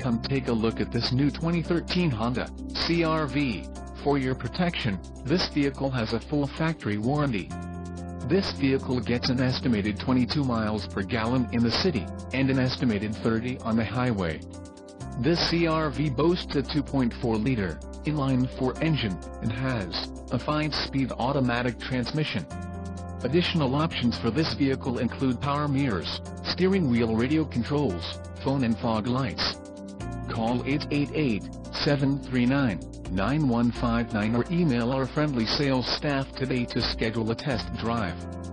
Come take a look at this new 2013 Honda CR-V. For your protection, this vehicle has a full factory warranty. This vehicle gets an estimated 22 miles per gallon in the city, and an estimated 30 on the highway. This CR-V boasts a 2.4-liter inline-4 engine, and has a 5-speed automatic transmission. Additional options for this vehicle include power mirrors, steering wheel radio controls, phone and fog lights. Call 888-739-9159 or email our friendly sales staff today to schedule a test drive.